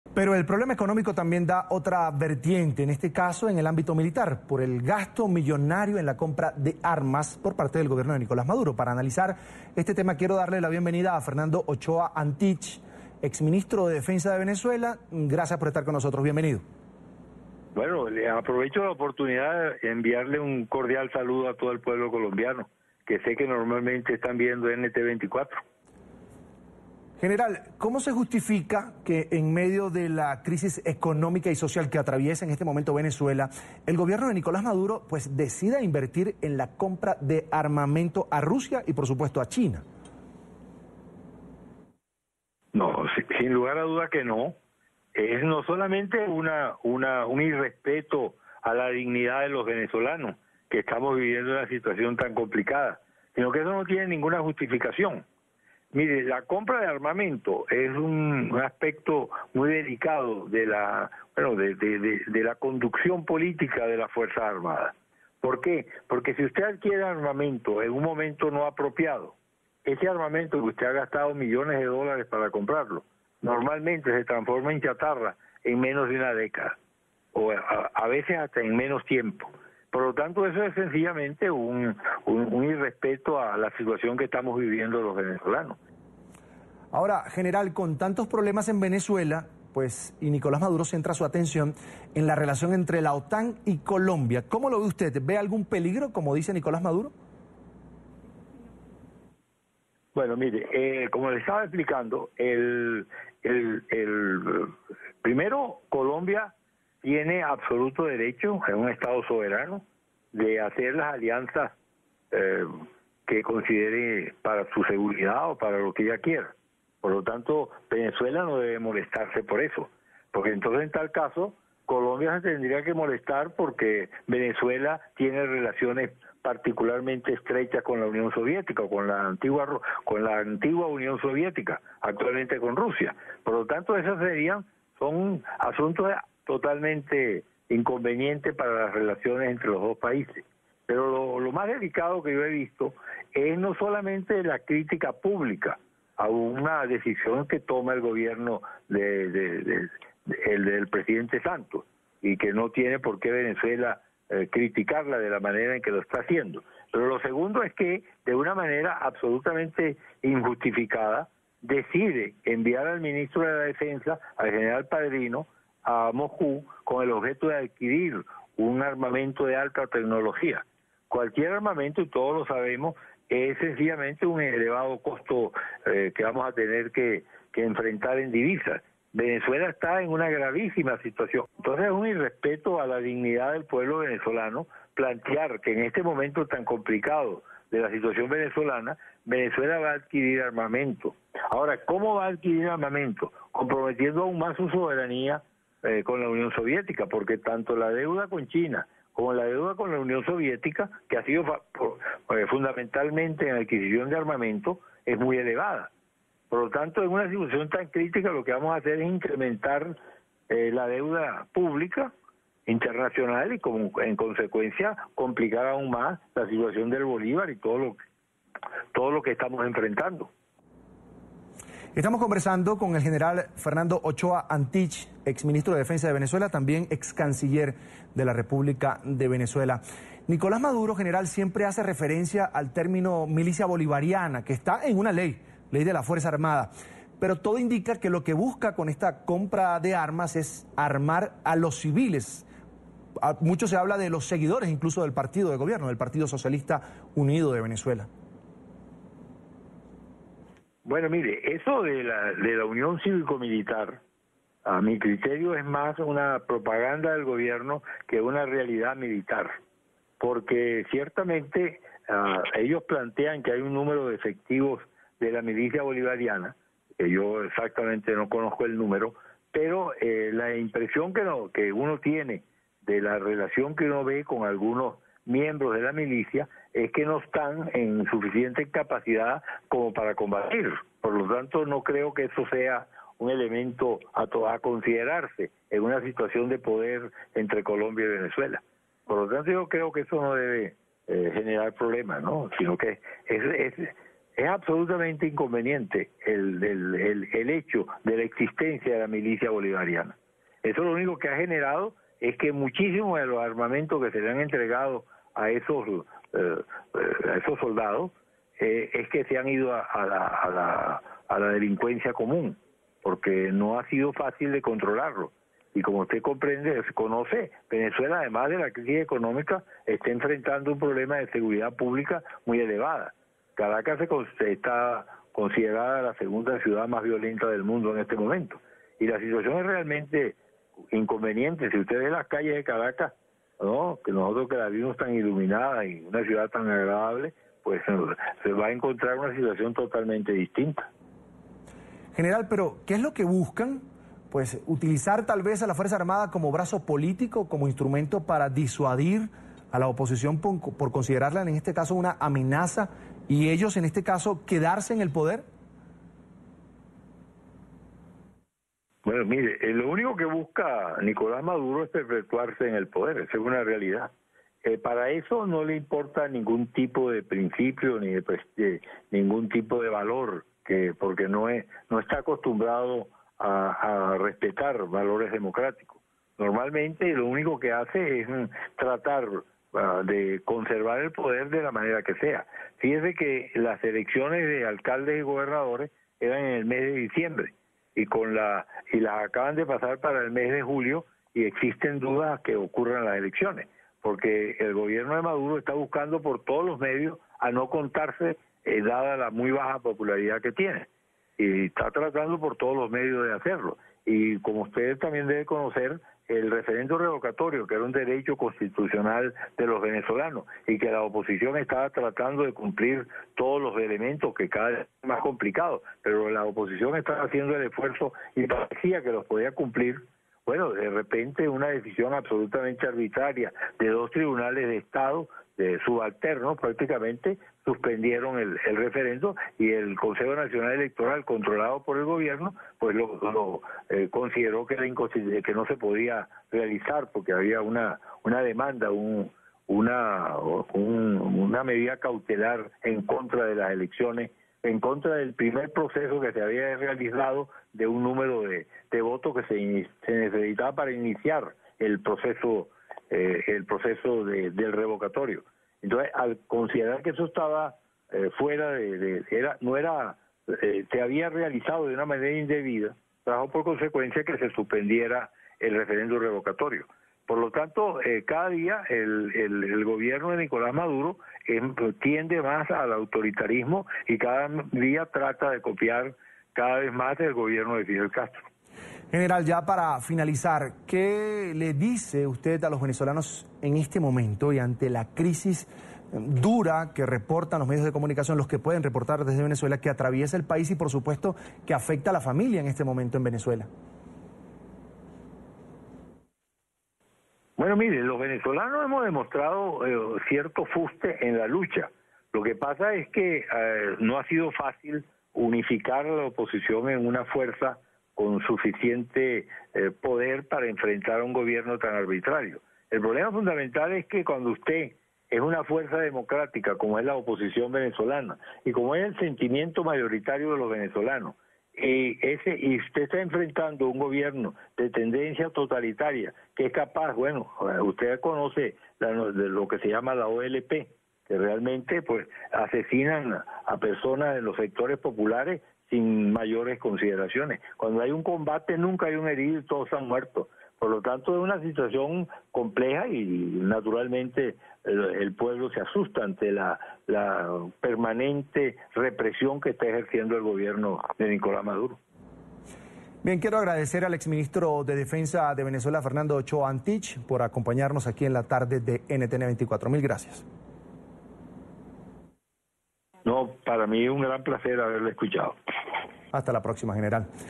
Pero el problema económico también da otra vertiente, en este caso en el ámbito militar, por el gasto millonario en la compra de armas por parte del gobierno de Nicolás Maduro. Para analizar este tema quiero darle la bienvenida a Fernando Ochoa Antich, exministro de Defensa de Venezuela. Gracias por estar con nosotros, bienvenido. Bueno, le aprovecho la oportunidad de enviarle un cordial saludo a todo el pueblo colombiano, que sé que normalmente están viendo NT24. General, ¿cómo se justifica que en medio de la crisis económica y social que atraviesa en este momento Venezuela, el gobierno de Nicolás Maduro pues decida invertir en la compra de armamento a Rusia y por supuesto a China? No, sin lugar a duda que no. Es no solamente un irrespeto a la dignidad de los venezolanos, que estamos viviendo una situación tan complicada, sino que eso no tiene ninguna justificación. Mire, la compra de armamento es un aspecto muy delicado de la conducción política de las Fuerzas Armadas. ¿Por qué? Porque si usted adquiere armamento en un momento no apropiado, ese armamento que usted ha gastado millones de dólares para comprarlo, normalmente se transforma en chatarra en menos de una década, o a veces hasta en menos tiempo. Por lo tanto, eso es sencillamente un irrespeto a la situación que estamos viviendo los venezolanos. Ahora, general, con tantos problemas en Venezuela, pues, y Nicolás Maduro centra su atención en la relación entre la OTAN y Colombia. ¿Cómo lo ve usted? ¿Ve algún peligro, como dice Nicolás Maduro? Bueno, mire, como le estaba explicando, primero, Colombia tiene absoluto derecho, es un Estado soberano, de hacer las alianzas que considere para su seguridad o para lo que ella quiera. Por lo tanto, Venezuela no debe molestarse por eso, porque entonces en tal caso Colombia se tendría que molestar porque Venezuela tiene relaciones particularmente estrechas con la Unión Soviética o con la antigua Unión Soviética, actualmente con Rusia. Por lo tanto, son asuntos totalmente inconvenientes para las relaciones entre los dos países. Pero lo más delicado que yo he visto es no solamente la crítica pública a una decisión que toma el gobierno del presidente Santos, y que no tiene por qué Venezuela criticarla de la manera en que lo está haciendo. Pero lo segundo es que, de una manera absolutamente injustificada, decide enviar al ministro de la Defensa, al general Padrino, a Moscú con el objeto de adquirir un armamento de alta tecnología. Cualquier armamento, y todos lo sabemos, es sencillamente un elevado costo que vamos a tener que enfrentar en divisas. Venezuela está en una gravísima situación. Entonces es un irrespeto a la dignidad del pueblo venezolano plantear que en este momento tan complicado de la situación venezolana, Venezuela va a adquirir armamento. Ahora, ¿cómo va a adquirir armamento? Comprometiendo aún más su soberanía con la Unión Soviética, porque tanto la deuda con China como la deuda con la Unión Soviética, que ha sido fundamentalmente en la adquisición de armamento, es muy elevada. Por lo tanto, en una situación tan crítica, lo que vamos a hacer es incrementar la deuda pública internacional y, en consecuencia, complicar aún más la situación del Bolívar y todo lo que estamos enfrentando. Estamos conversando con el general Fernando Ochoa Antich, exministro de Defensa de Venezuela, también ex canciller de la República de Venezuela. Nicolás Maduro, general, siempre hace referencia al término milicia bolivariana, que está en una ley de la Fuerza Armada. Pero todo indica que lo que busca con esta compra de armas es armar a los civiles. Mucho se habla de los seguidores incluso del partido de gobierno, del Partido Socialista Unido de Venezuela. Bueno, mire, eso de la Unión Cívico-Militar, a mi criterio, es más una propaganda del gobierno que una realidad militar. Porque ciertamente ellos plantean que hay un número de efectivos de la milicia bolivariana, que yo exactamente no conozco el número, pero la impresión que uno tiene de la relación que uno ve con algunos miembros de la milicia es que no están en suficiente capacidad como para combatir. Por lo tanto, no creo que eso sea un elemento a considerarse en una situación de poder entre Colombia y Venezuela. Por lo tanto, yo creo que eso no debe generar problemas, ¿no? Sino que es es absolutamente inconveniente el hecho de la existencia de la milicia bolivariana. Eso lo único que ha generado es que muchísimos de los armamentos que se le han entregado a esos soldados es que se han ido a la delincuencia común, porque no ha sido fácil de controlarlo. Y como usted comprende, conoce, Venezuela, además de la crisis económica, está enfrentando un problema de seguridad pública muy elevada. Caracas está considerada la segunda ciudad más violenta del mundo en este momento. Y la situación es realmente inconveniente. Si usted ve las calles de Caracas, ¿no?, que nosotros que la vimos tan iluminada y una ciudad tan agradable, pues se va a encontrar una situación totalmente distinta. General, pero ¿qué es lo que buscan? Pues utilizar tal vez a la Fuerza Armada como brazo político, como instrumento para disuadir a la oposición por considerarla en este caso una amenaza y ellos en este caso quedarse en el poder. Bueno, mire, lo único que busca Nicolás Maduro es perpetuarse en el poder, esa es una realidad. Para eso no le importa ningún tipo de principio ni de ningún tipo de valor, porque no está acostumbrado a respetar valores democráticos. Normalmente lo único que hace es tratar de conservar el poder de la manera que sea. Fíjese que las elecciones de alcaldes y gobernadores eran en el mes de diciembre y las acaban de pasar para el mes de julio y existen dudas que ocurran las elecciones, porque el gobierno de Maduro está buscando por todos los medios a no contarse, dada la muy baja popularidad que tiene. Y está tratando por todos los medios de hacerlo. Y como usted también debe conocer, el referendo revocatorio, que era un derecho constitucional de los venezolanos, y que la oposición estaba tratando de cumplir todos los elementos, que cada vez es más complicado, pero la oposición estaba haciendo el esfuerzo y parecía que los podía cumplir. Bueno, de repente una decisión absolutamente arbitraria de dos tribunales de Estado, de subalternos prácticamente, suspendieron el referendo y el Consejo Nacional Electoral, controlado por el gobierno, pues lo consideró que no se podía realizar porque había una demanda, una medida cautelar en contra de las elecciones, en contra del primer proceso que se había realizado de un número de votos que se necesitaba para iniciar el proceso del revocatorio. Entonces, al considerar que eso estaba fuera se había realizado de una manera indebida, trajo por consecuencia que se suspendiera el referendo revocatorio. Por lo tanto, cada día el gobierno de Nicolás Maduro tiende más al autoritarismo y cada día trata de copiar cada vez más el gobierno de Fidel Castro. General, ya para finalizar, ¿qué le dice usted a los venezolanos en este momento y ante la crisis dura que reportan los medios de comunicación, los que pueden reportar desde Venezuela, que atraviesa el país y por supuesto que afecta a la familia en este momento en Venezuela? Bueno, mire, los venezolanos hemos demostrado cierto fuste en la lucha. Lo que pasa es que no ha sido fácil unificar a la oposición en una fuerza con suficiente poder para enfrentar a un gobierno tan arbitrario. El problema fundamental es que cuando usted es una fuerza democrática, como es la oposición venezolana, y como es el sentimiento mayoritario de los venezolanos, y usted está enfrentando un gobierno de tendencia totalitaria, que es capaz, bueno, usted conoce de lo que se llama la OLP, que realmente pues asesinan a personas en los sectores populares sin mayores consideraciones. Cuando hay un combate nunca hay un herido y todos han muerto. Por lo tanto es una situación compleja y naturalmente el pueblo se asusta ante la permanente represión que está ejerciendo el gobierno de Nicolás Maduro. Bien, quiero agradecer al exministro de Defensa de Venezuela, Fernando Ochoa Antich, por acompañarnos aquí en la tarde de NTN 24. Mil gracias. No, para mí es un gran placer haberlo escuchado. Hasta la próxima, general.